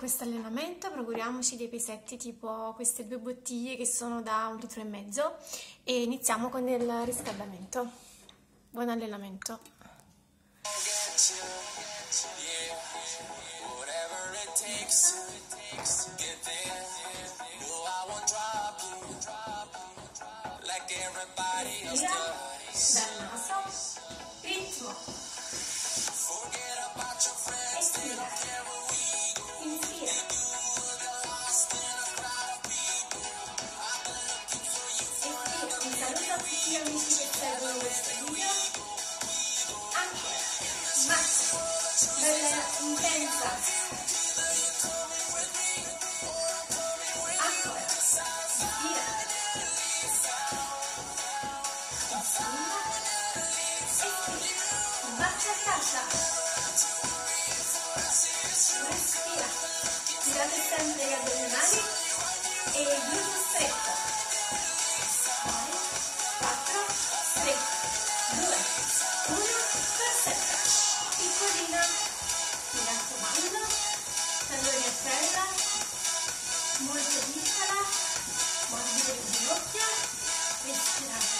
questo allenamento procuriamoci dei pesetti tipo queste 2 bottiglie che sono da 1,5 litri e iniziamo con il riscaldamento. Buon allenamento! Respira dal naso, ritmo. Espira. Inspira. Espira. Un saluto a tutti gli amici che seguono questo video. Ancora. Marcia. Bella, intensa. Ancora. Respira. Bacia a tascia. Respira. Tirate sempre gli addominali e il gluteo stretto. 4, 3, 2, 1, perfetto. Piccolina, mi raccomando, talloni a terra, molto piccola, morbide le ginocchia, respirate.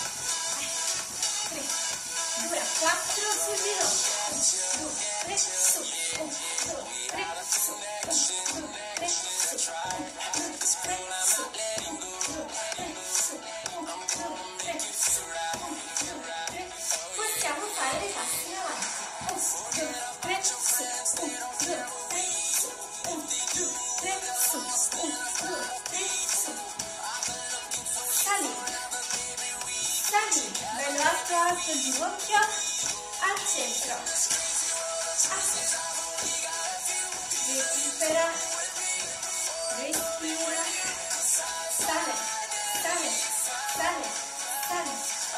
3, 2, 4, sul ginocchio. 1, 2, 3, su. 1, 2, 3, su. 1, 2, 3, su. 1, 2, 3, su. 1, 2, 3, su. 1, 2, 3, su. 1, 2, 3. Possiamo fare dei passi in avanti. 1, 2, 3, su. 1, 2, 3, su. 1, 2, 3, su. 1, 2, 3, su. Salire. Salire. Bello alto, alto, ginocchio al centro. Recupera. Respira. Sale, sale, sale, sale.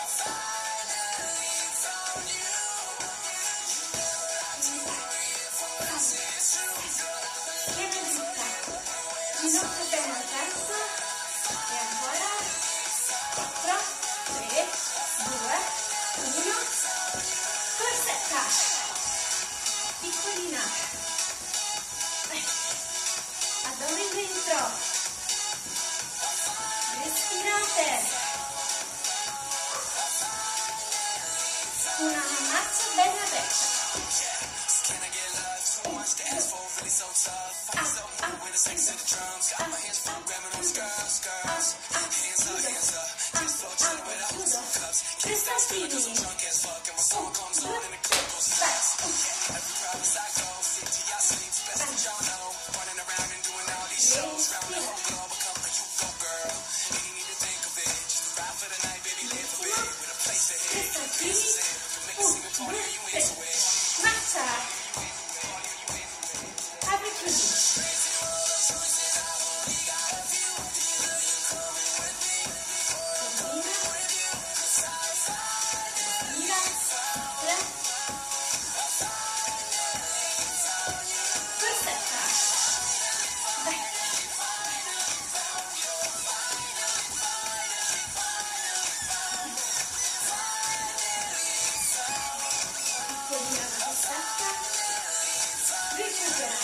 Schiena dritta. Ginocchio bene aperto. E ancora. 4, 3, 2, 1. Corsetta. Piccolina. Addome dentro. Respirate. Una marcia bella aperta. Tre saltini. 1, 2, 3. Marcia. Apri e chiudi. Respira. 3. Perfetta. Dai. Piccolina la corsetta. Recupera.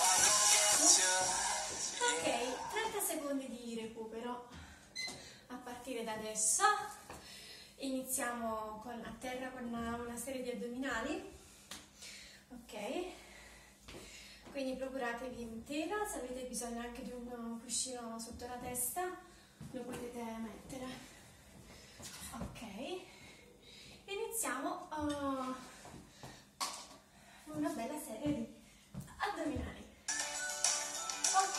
Ok, 30 secondi di recupero a partire da adesso. Iniziamo a terra con una serie di addominali. Ok, quindi procuratevi un telo, se avete bisogno anche di un cuscino sotto la testa lo potete mettere. Ok, iniziamo una bella serie di addominali. Ok,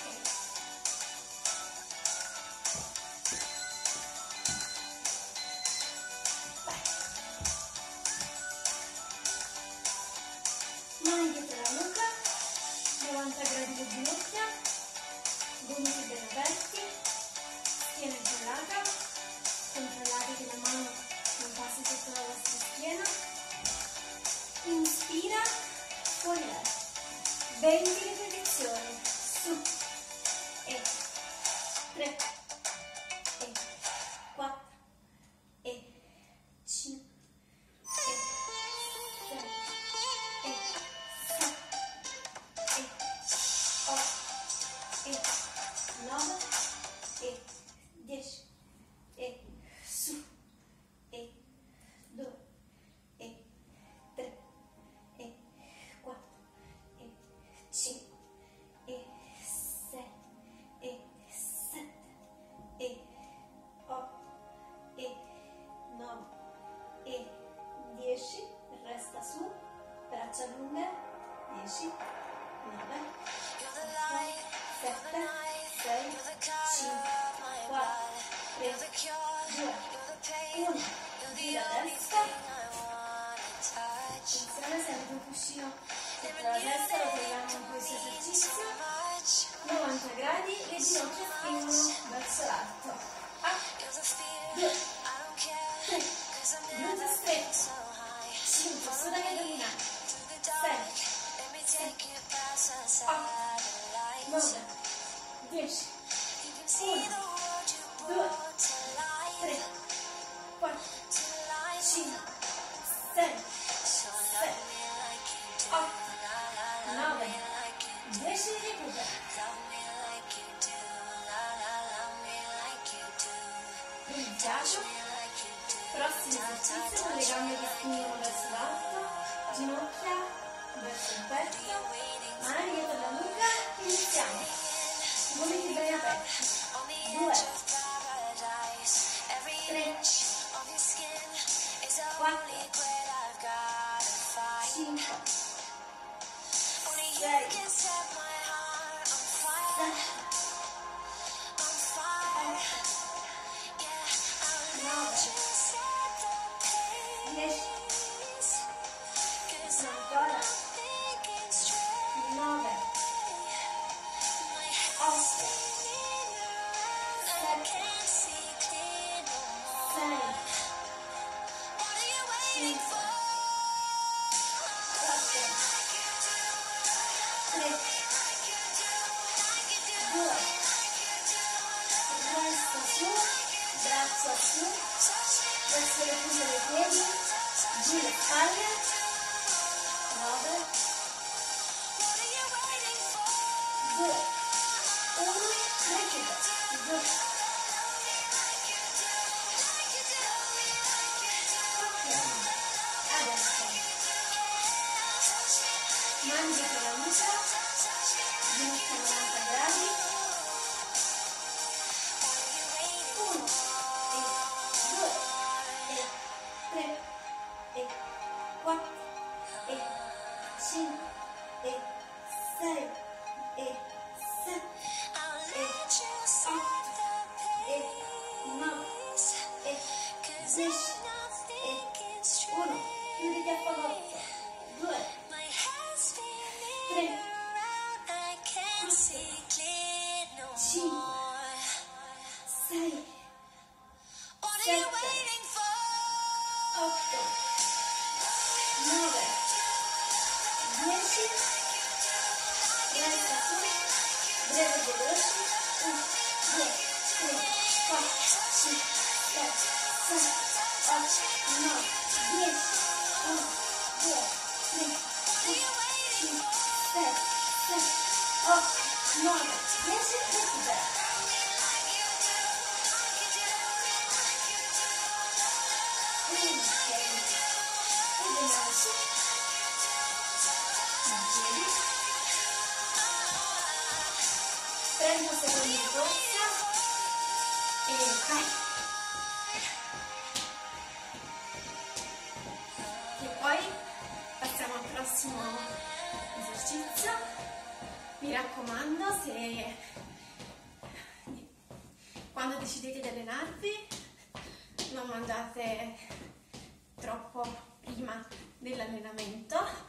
mani dietro la nuca, 90 gradi di ginocchia, gomiti ben aperti, schiena incollata, controllate che la mano non passi sotto la vostra schiena. Inspira, fuori l'aria, 20 ripetizioni, su, e 3, e 4, e 5, e 6, e 7, e 8, 9, 7, 6, 5, 4, 3, 2, 1. Gira a destra. Attenzione, sempre un cuscino sotto la destra, lo troviamo in questo esercizio. 90 gradi, le ginocchia spingono verso l'alto. 2, 3, glute stretch. 5, sulla gli addominali. 6, 7, 8, 9, 10, 1, 2, 3, 4, 5, 6, 7, 8, 9, 10, recupera. Iniziato. Prossimo esercizio con le gambe che spingono verso l'alto, ginocchia verso il petto, mani dietro la nuca. Iniziamo. Gomiti ben aperti. 2, 3, 4, 5, 6, 7, 9, 10, ancora, 9, 8, 7, 6, 5, 4, 3, 2, resta su, braccia su, verso le punte dei piedi, giù le spalle, 9, 2, 1, recupera, giù. Ok, adesso mangi con la nuca, ginocchia 90 gradi, 1, 2, 3, 4, 5, 6, 7, 8, 9, 10, 1, chiuditi a fagotto, 2, 3, 5, 6, 7, 8, 9, 10, resta su, breve veloce, 1, 2, 3, 4, 5, 6, 7, 8, 9, 10, 1, 2, 3, 4, 5, 6, 7, 8, 9, 10, recupera. Prendo un secondo di corsa e vai. E poi passiamo al prossimo esercizio. Mi raccomando, se quando decidete di allenarvi non mandate troppo prima dell'allenamento.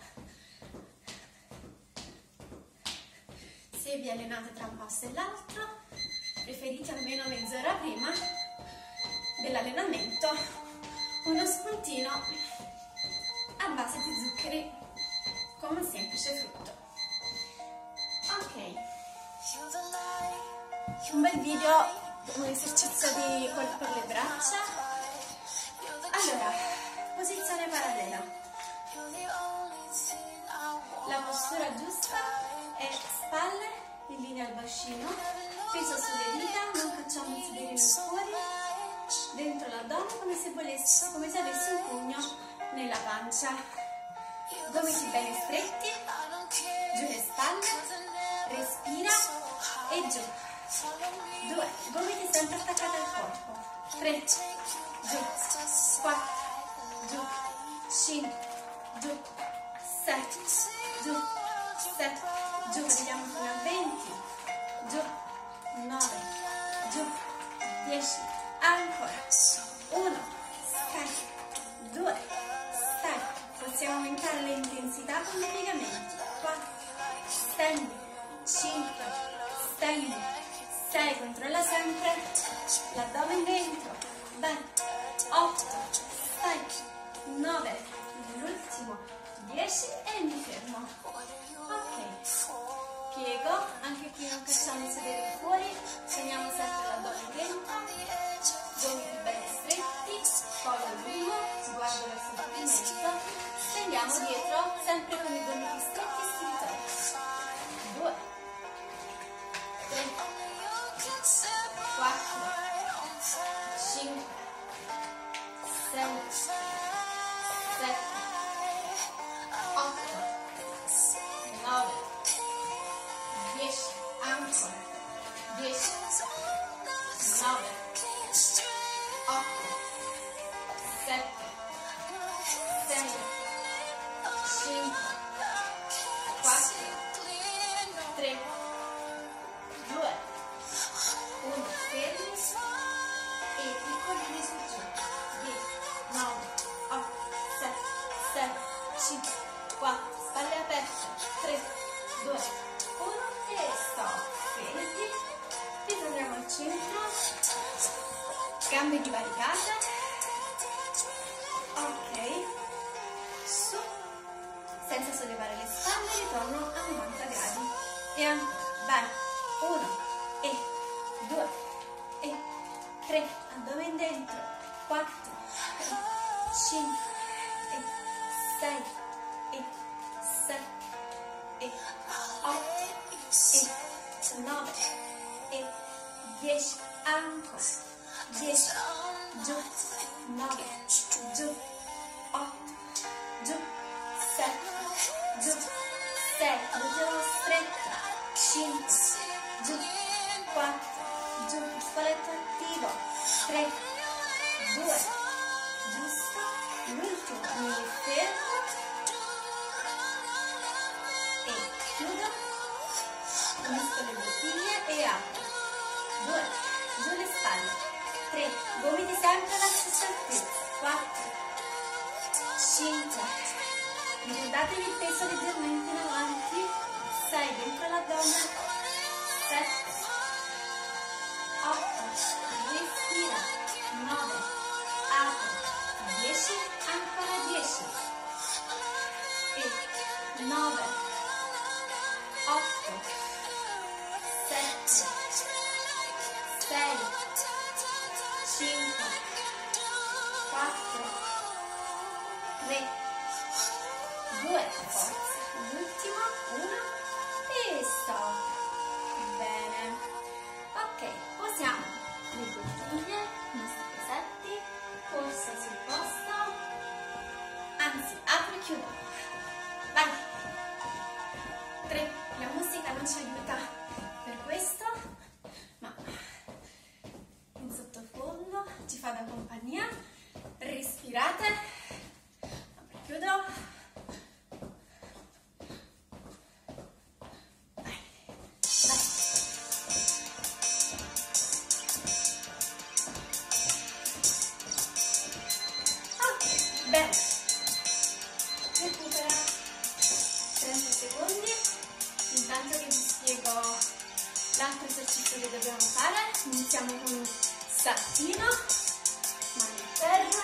Se vi allenate tra un passo e l'altro, preferite almeno mezz'ora prima dell'allenamento uno spuntino a base di zuccheri come un semplice frutto. Ok, un bel video, un esercizio di corpo per le braccia. Allora, posizione parallela. La postura giusta è spalle in linea al bacino, peso sulle dita, non facciamo il sedere fuori, dentro l'addome come se avessi un pugno nella pancia. Gomiti bene stretti, giù le spalle, respira e giù. 2, gomiti sempre attaccati al corpo. 3, giù, 4, giù, 5, giù, 7, giù, 7, giù, vediamo fino a 20, giù, 9, giù, 10, ancora, 1, scarica, 2, stai, possiamo aumentare l'intensità con i piegamenti, 4, stendi, 5, stendi, 6, controlla sempre l'addome dentro, bene, 8, stai, 9, l'ultimo, 10 e mi fermo, ok, piego, anche qui non facciamo il sedere fuori, teniamo sempre l'addome dentro, gomiti belli stretti, collo lungo, sguardo verso il pavimento, stendiamo dietro, sempre con i gomiti stretti e stilizzati, 2, 3, 4, 5, 6, 7, 8, 9, 10, ancora, 10, 9, 8, 7, 6, 5, 4, 3, 2, 1, fermi e piccoli su giù, 10, 9, 8, 7, 6, 5, 4, spalle aperte, 3, 2, 1 e stop, fermi, ritorniamo al centro, gambe divaricate, ok, su, senza sollevare le spalle, ritorno a 90 gradi e ancora, bene, 1 e 2 e 3, addome dentro, 4 e 5 e 6 e 7 e 8 e 9 e 10, ancora, 10, giù, 9, giù, 8, giù, 7, giù, 6, l'ultimo stretto, 5, giù, 4, giù, spaletto attivo, 3, 2, giusto, l'ultimo, mi fermo e chiudo, unisco le bottiglie e apro, 2, giù le spalle, 3, gomiti sempre alla stessa altezza, 4, 5, ricordatevi il peso leggermente in avanti, 6, dentro l'addome, 7, 8, respira, 9, apro, 10, ancora 10, e 9, 8, 7, 6, 5, 4, 3, 2, forza, l'ultimo, 1 e stop, bene, ok, posiamo le bottiglie, i nostri pesetti, corsa sul posto, anzi, apro e chiudo, vai, 3, la musica non ci aiuta per questo, ma in sottofondo ci fa da compagnia, respirate, apro e chiudo, bene, recupera 30 secondi, intanto che vi spiego l'altro esercizio che dobbiamo fare, iniziamo con un saltino, mani a terra,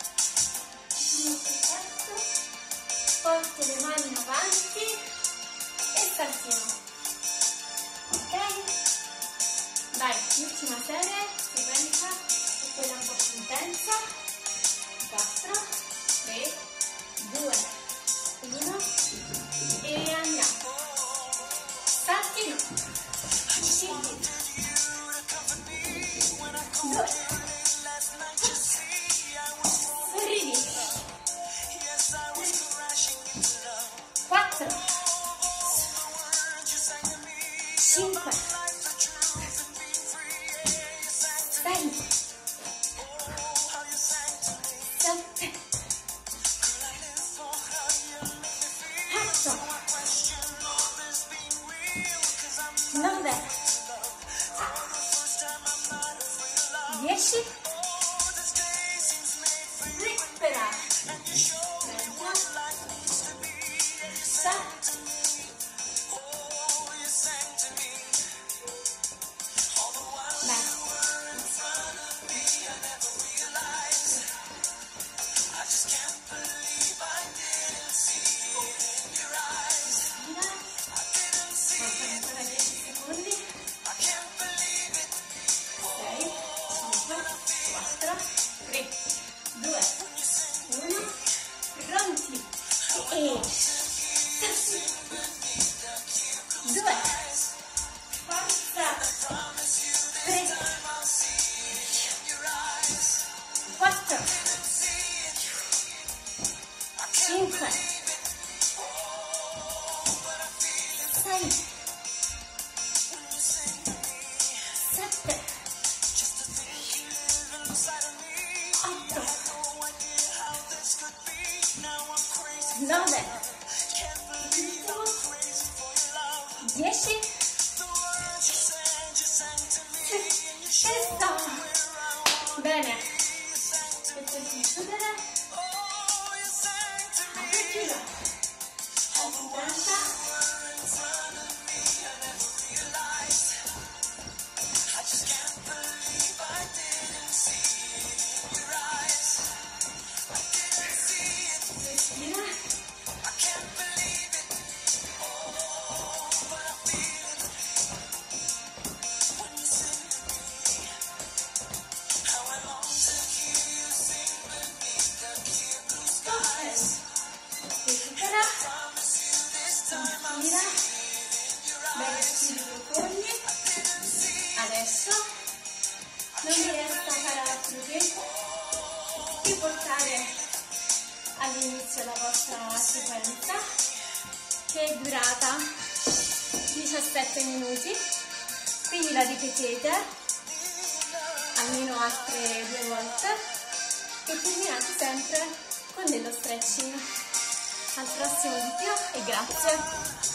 perfetto, porto le mani in avanti e saltino, ok? Vai, l'ultima serie, sequenza, e quella un po' più intensa, 4, 3, 2, 1 e andiamo, saltino, 5, 2, sorridi, 4, 5, 6, 7, 8, 9, 10, recupera, 30, 7, 10, bene, e poi chiudere, apertura, 30, 17 minuti, quindi la ripetete almeno altre 2 volte e terminate sempre con dello stretching. Al prossimo video e grazie!